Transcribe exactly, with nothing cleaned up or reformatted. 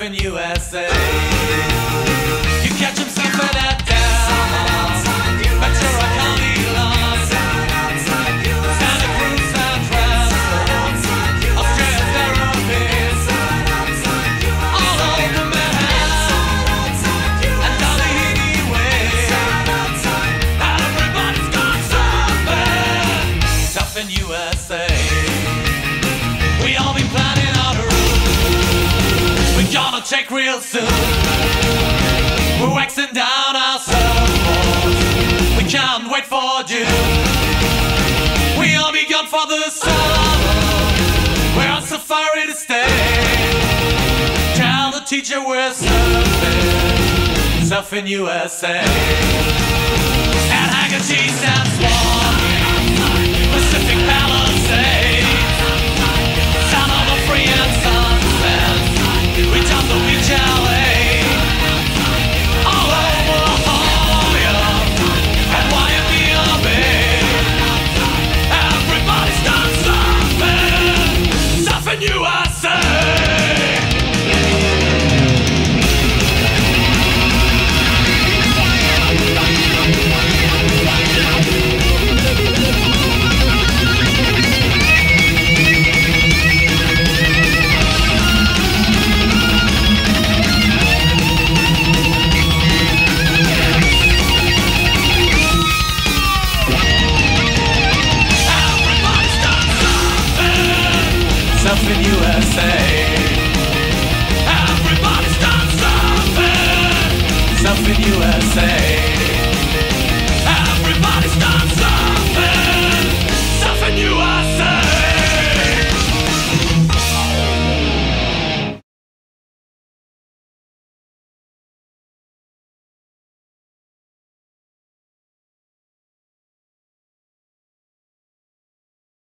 in U S A. You catch him surfing at Dallas, Ventura County lawn, Santa Cruz and Travis, Australia's therapies, all over Manhattan and Dollahidie Way. Everybody's gone surfing, surf in U S A. We all been planning out a route we're gonna take real soon. We're waxing down our surfboards, we can't wait for June. We all begun for the summer, we're on safari to stay. Tell the teacher we're surfing, surf in U S A. At Haggerty's and Swan, Pacific Palisades, sound of the free and sunsets, we top the beach L A. All over La Jolla and Waimea Bay. Everybody's done surfing, surfing U S A. Surfing U S A. Everybody's done surfing, surfing U S A.